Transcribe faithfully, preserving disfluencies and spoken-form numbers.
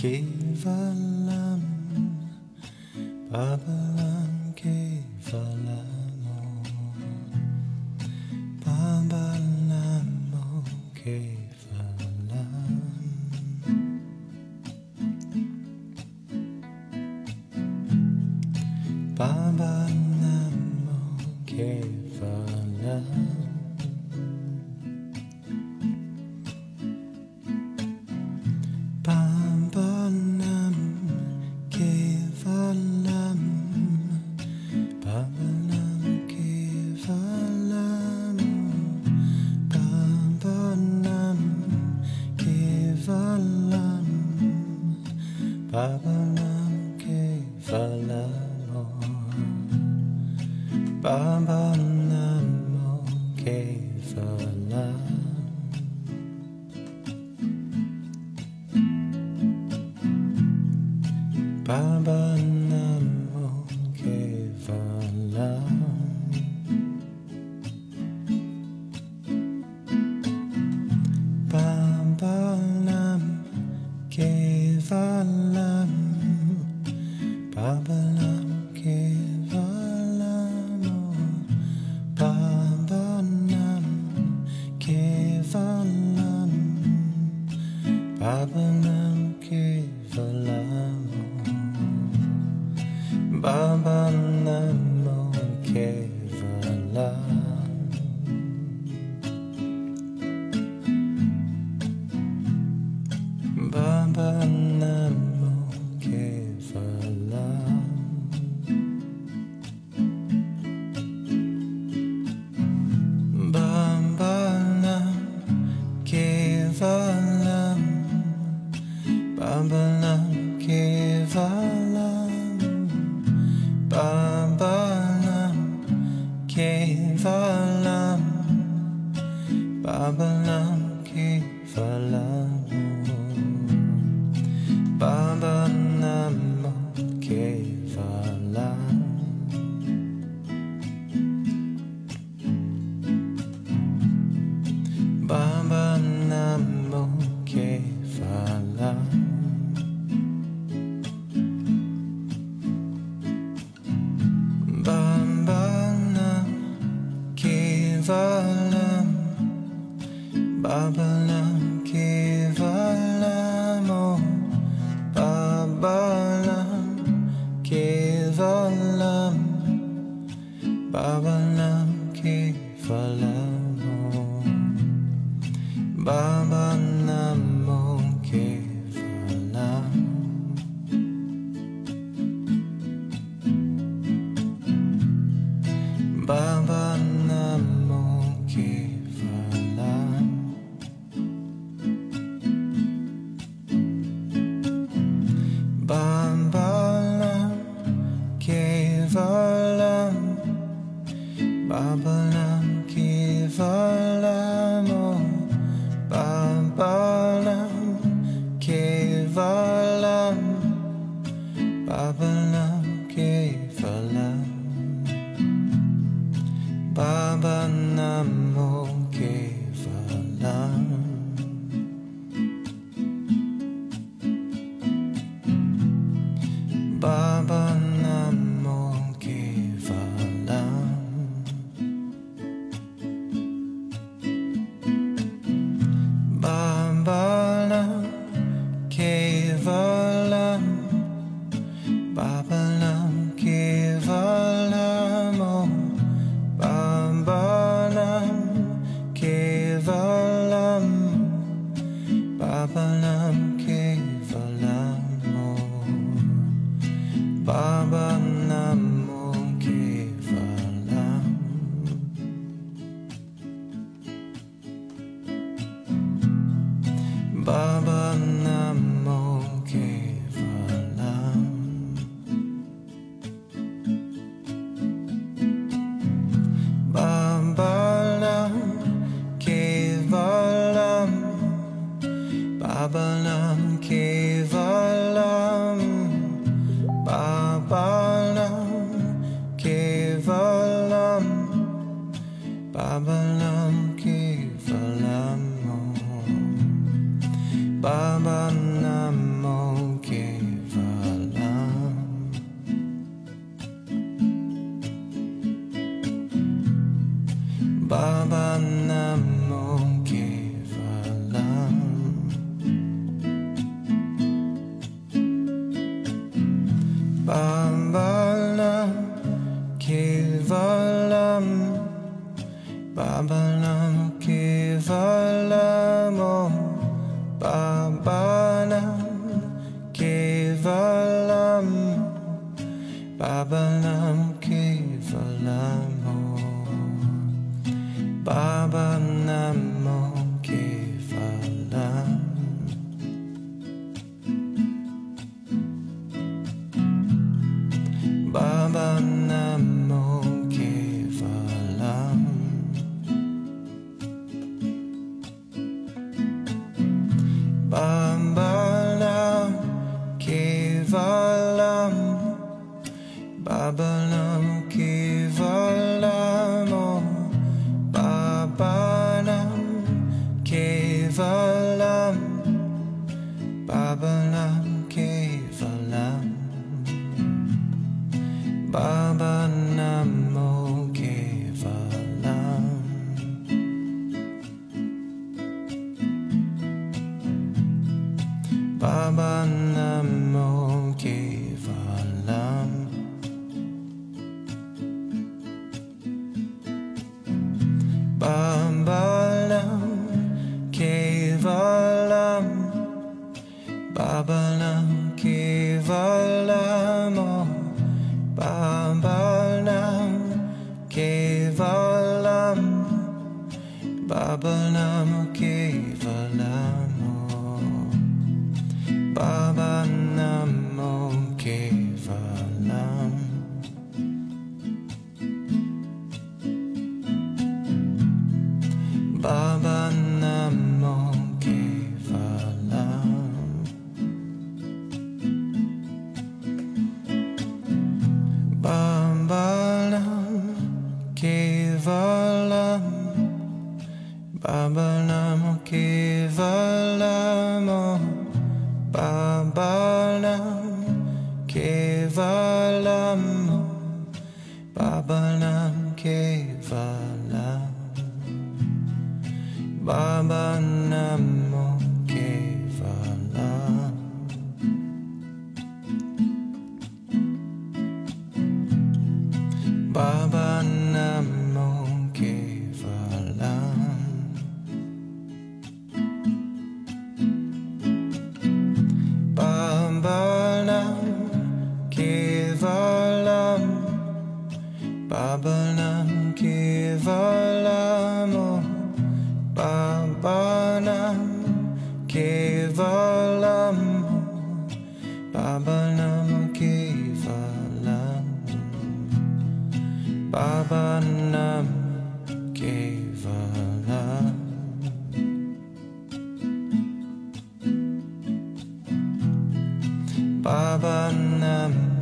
Kevalam, Babalam, Kevalamo, Babalamo, Kevalam, Babalamo, Kevalam. Babalam, Kevalam, Babalam, Kevalam, Babalam, Kevalam, Babalam, Kevalam, Babalam, Kevalam. Babalamo, Kevalam, Babalam, Kevalam, Babalam, Kevalam, Babalam, Kevalam, Babalam, Kevalam. Babalamo, Kevalam, Babalamo, Kevalam, Babalam, Kevalam, Babalam, Kevalam, Babalam, Kevalam, Babalam, Kevalam, Babalamo, Kevalam, Babalamo, Kevalam. Babalam, Kevalam, Babalam, Kevalam, Babalam, Kevalam, Babalam, Kevalam, Babalamo, Kevalam. Babalamo, Kevalam, Babalam, Kevalam, Babalam, Kevalam, Babalam, Kevalam, Babalam, Kevalam, Babalamo, Kevalam, Babalamo, Kevalam, Babalam, Kevalam, Babalam, Kevalam, Babalam, Kevalam, Babalam, Kevalam, Babalamo, Kevalam, Babalamo, Kevalam, Babalam, Kevalam, Babalam, Kevalam, Babalam, Kevalam, Babalam, Kevalam, Babalamo, Baba Nam Kevalam, Baba Nam Kevalam, oh, Baba Nam Kevalam, Baba Nam Kevalam, oh, Baba Namo Kevalam. Baba Namo Kevalam. Baba Nam Kevalam, Baba Nam Kevalam, oh, Baba Nam Kevalam, Baba Nam Kevalam, Baba Namo Kevalam. Baba Namo Kevalam. Baba Nam Kevalam, Baba Nam Kevalam, oh, Baba Nam Kevalam, Baba Nam Kevalam, oh, Baba Namo Kevalam. Baba Namo Kevalam. Baba Nam Kevalam, Baba Namo Kevalam, oh, Baba Nam Kevalam, oh, Baba Nam Kevalam, Baba Namo Kevalam. Baba Namo Kevalam. Baba Nam Kevalam, Baba Nam Kevalam, oh, Baba Nam Kevalam, Baba Nam Kevalam, Baba Nam Kevalam. Baba Nam